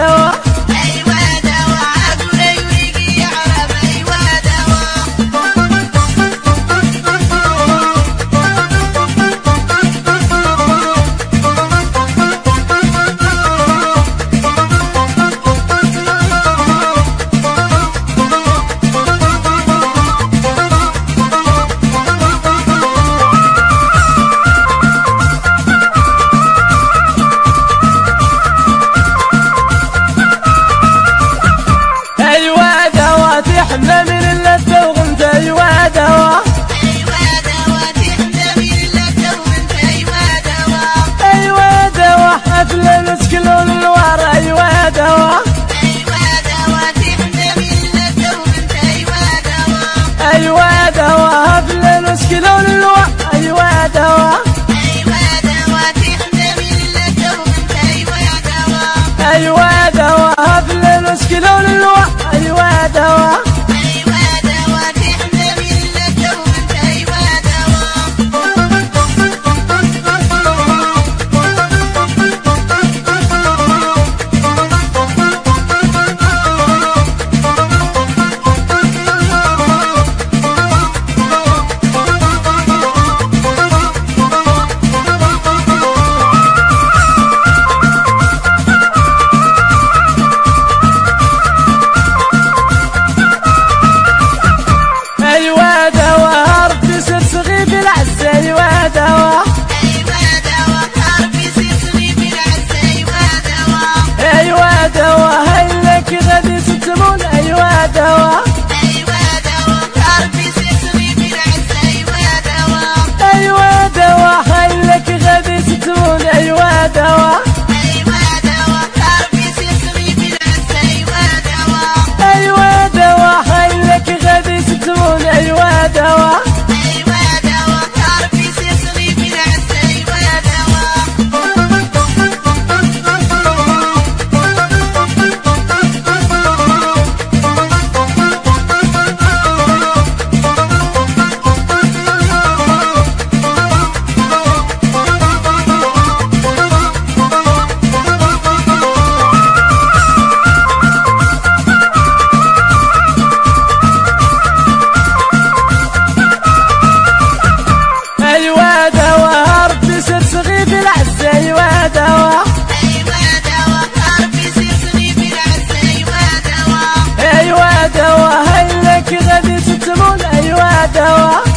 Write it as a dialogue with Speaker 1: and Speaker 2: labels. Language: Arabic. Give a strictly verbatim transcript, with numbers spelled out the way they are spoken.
Speaker 1: دوا
Speaker 2: أيوا دوا عقولي ويجي يعرف أيوا دوا
Speaker 1: تحمى من اللذة وغنت أيوا دوا
Speaker 2: أيوا دوا تحمى من اللذة وغنت أيوا دوا
Speaker 1: أيوا دوا حفل مسكلون الوار أيوا دوا
Speaker 2: أيوا دوا تحمى من اللذة وغنت أيوا دوا
Speaker 1: أيوا دوا حفل مسكلون الوار أيوا دوا
Speaker 2: أيوا دوا تحمى من اللذة وغنت أيوا دوا
Speaker 1: أيوا دوا حفل مسكلون الوار أيوا دوا أيوا دوا ربي سرسغي بالعز أيوا دوا
Speaker 2: أيوا دوا ربي سرسغي بالعز أيوا دوا
Speaker 1: أيوا دوا هلك غادي ستمون أيوا دوا
Speaker 2: أيوا دوا ربي سرسغي بالعز أيوا دوا
Speaker 1: أيوا دوا هلك غادي ستمون أيوا دوا
Speaker 2: أيوا دوا ربي سرسغي بالعز أيوا دوا
Speaker 1: أيوا دوا هلك غادي ستمون أيوا دوا
Speaker 2: أيوا دوا ربي سرسغي بالعز أيوا دوا
Speaker 1: أيوا دوا ربي سرسغي بالعز أيوا دوا
Speaker 2: أيوا دوا ربي سرسغي بالعز أيوا دوا
Speaker 1: أيوا دوا هلك غادي ستمون أيوا دوا